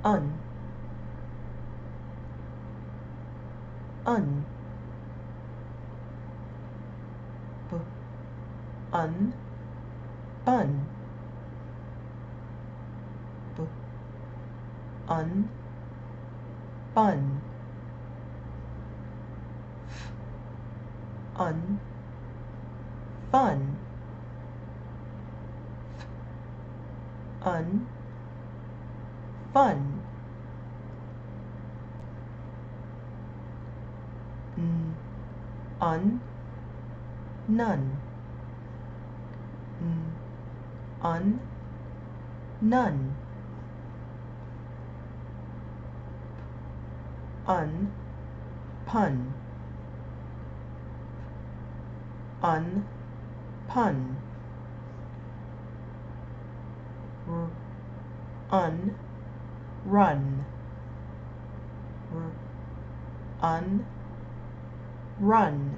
un, un, b, un, bun, b, un, bun, f, un, fun, f, un, fun, n, un, none, n, un, none, un, pun, un, pun, r, un, run, r, un, run,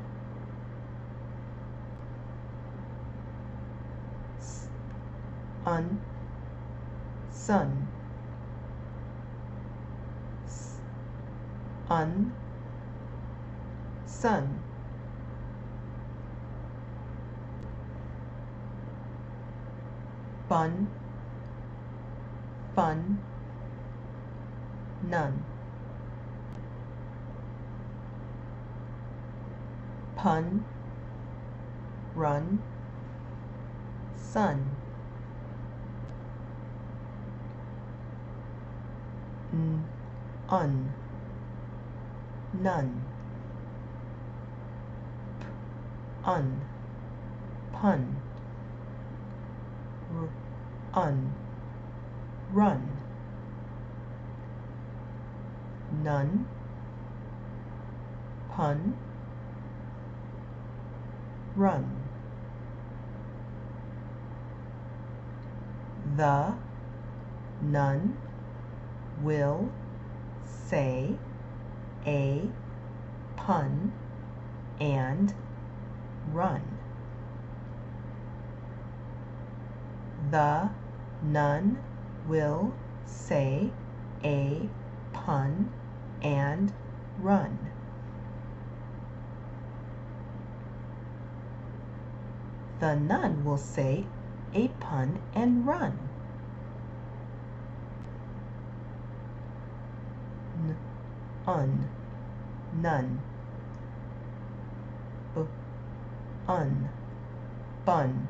s, un, sun, s, un, sun, bun, fun, none, pun, run, sun, n, un, none, p, un, pun, r, un, run, none, pun, run. The, none, will, say, a, pun, and run. The, none, will, say, a, pun, and run. The nun will say a pun and run. N, un, none, b, un, bun,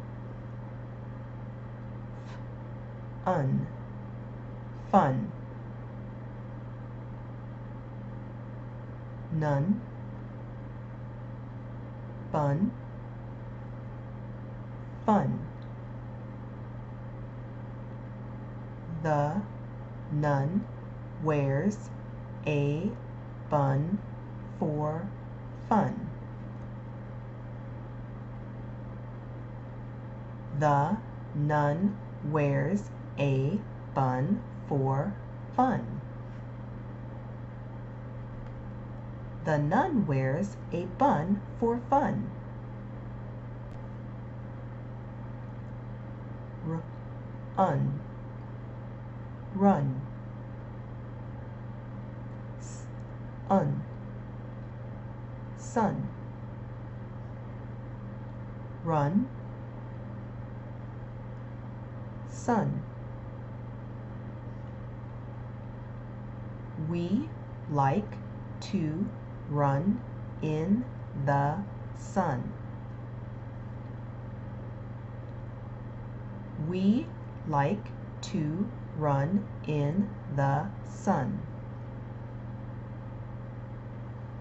f, un, fun, none, bun, fun. The, none, wears a bun for fun. The, none, wears a bun for fun. The nun wears a bun for fun. R, un, run, s, un, sun, run, sun. We like to run in the sun. We like to run in the sun.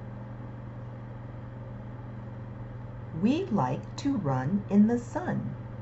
We like to run in the sun.